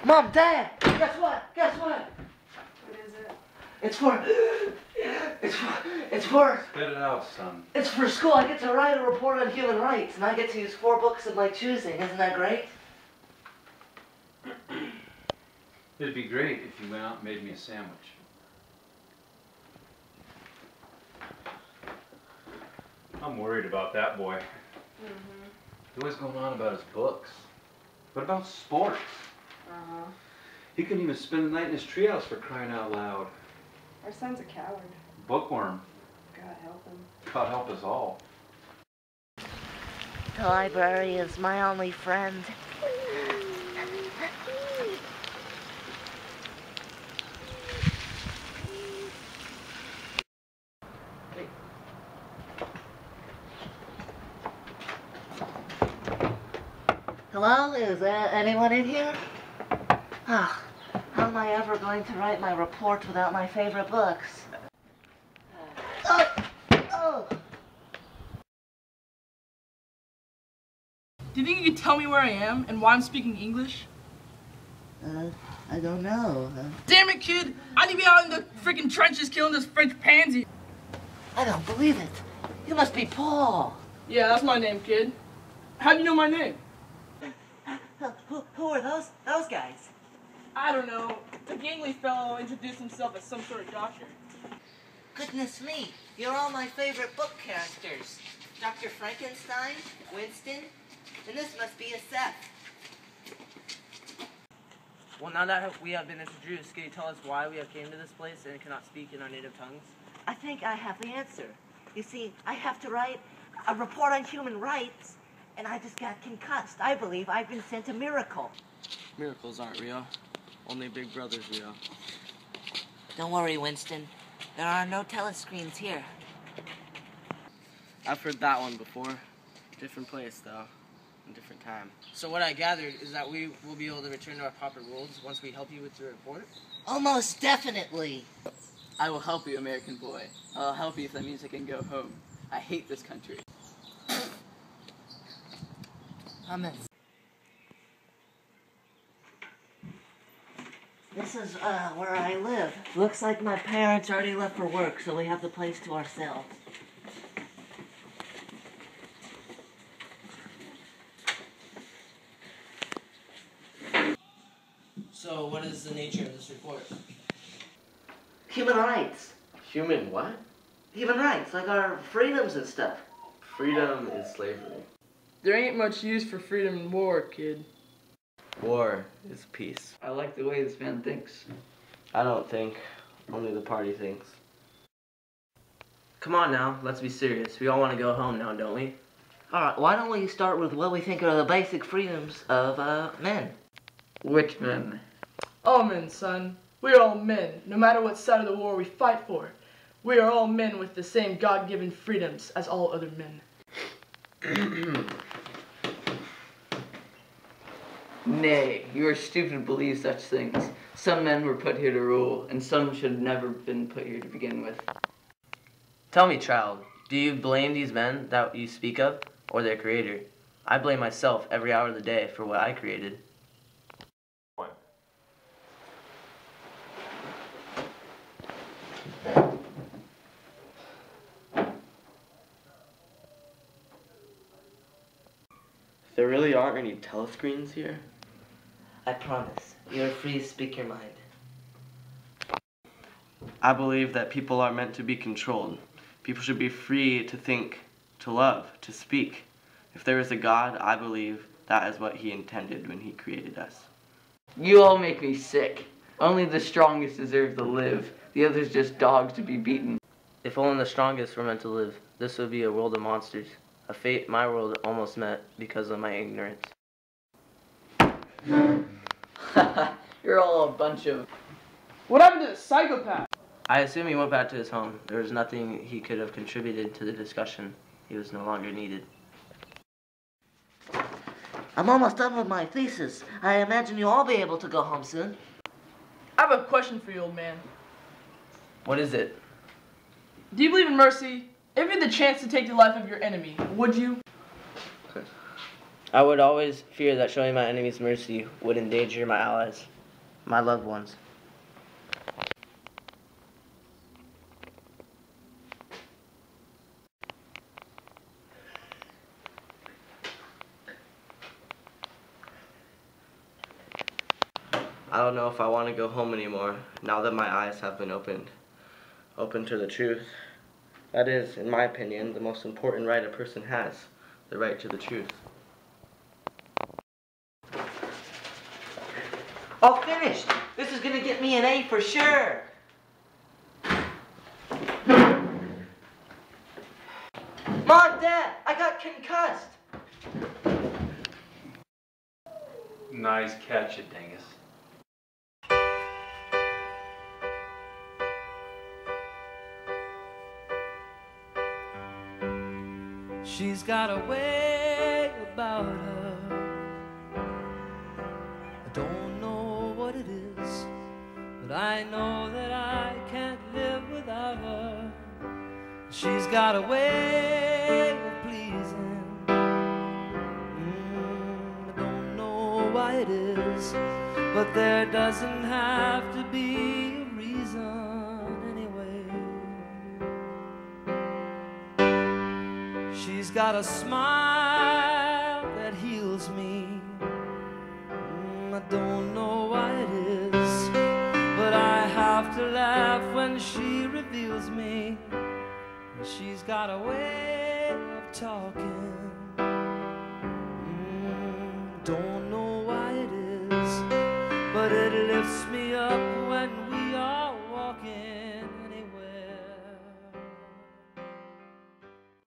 Mom, Dad, guess what? Guess what? What is it? It's for Spit it out, son. It's for school. I get to write a report on human rights, and I get to use 4 books of my choosing. Isn't that great? It'd be great if you went out and made me a sandwich. I'm worried about that boy. He's always going on about his books. What about sports? He couldn't even spend the night in his treehouse for crying out loud. Our son's a coward. Bookworm. God help him. God help us all. The library is my only friend. Hello? Is there anyone in here? Ah, how am I ever going to write my report without my favorite books? Oh! Do you think you could tell me where I am and why I'm speaking English? I don't know. Damn it, kid! I need to be out in the freaking trenches killing this French pansy. I don't believe it. You must be Paul. Yeah, that's my name, kid. How do you know my name? Who are those guys? I don't know. The gangly fellow introduced himself as some sort of doctor. Goodness me, you're all my favorite book characters. Dr. Frankenstein, Winston, and this must be a Seth. Well, now that we have been introduced, can you tell us why we have came to this place and cannot speak in our native tongues? I think I have the answer. You see, I have to write a report on human rights, and I just got concussed. I believe I've been sent a miracle. Miracles aren't real. Only Big Brother's real. Don't worry, Winston. There are no telescreens here. I've heard that one before. Different place, though. And different time. So what I gathered is that we will be able to return to our proper worlds once we help you with your report? Almost definitely. I will help you, American boy. I'll help you if that means I can go home. I hate this country. Hummus. This is where I live. Looks like my parents already left for work, so we have the place to ourselves. So what is the nature of this report? Human rights. Human what? Human rights, like our freedoms and stuff. Freedom is slavery. There ain't much use for freedom in war, kid. War is peace. I like the way this man thinks. I don't think. Only the party thinks. Come on now, let's be serious. We all want to go home now, don't we? Alright, why don't we start with what we think are the basic freedoms of men? Which men? All men, son. We are all men, no matter what side of the war we fight for. We are all men with the same God-given freedoms as all other men. Nay, you are stupid to believe such things. Some men were put here to rule, and some should have never been put here to begin with. Tell me, child, do you blame these men that you speak of, or their creator? I blame myself every hour of the day for what I created. There really aren't any telescreens here? I promise. You're free to speak your mind. I believe that people are meant to be controlled. People should be free to think, to love, to speak. If there is a God, I believe that is what he intended when he created us. You all make me sick. Only the strongest deserve to live. The others just dogs to be beaten. If only the strongest were meant to live, this would be a world of monsters. A fate my world almost met because of my ignorance. You're all a bunch of... What happened to the psychopath? I assume he went back to his home. There was nothing he could have contributed to the discussion. He was no longer needed. I'm almost done with my thesis. I imagine you'll all be able to go home soon. I have a question for you, old man. What is it? Do you believe in mercy? If you had the chance to take the life of your enemy, would you? I would always fear that showing my enemies mercy would endanger my allies, my loved ones. I don't know if I want to go home anymore now that my eyes have been opened to the truth. That is, in my opinion, the most important right a person has, the right to the truth. All finished. This is gonna get me an A for sure. Mom, Dad, I got concussed. Nice catch, you dingus. She's got a way about her. I don't know what it is, but I know that I can't live without her. She's got a way of pleasing. I don't know why it is, but there doesn't have to be a reason anyway. She's got a smile that heals me. I don't know why it is, but I have to laugh when she reveals me. She's got a way of talking.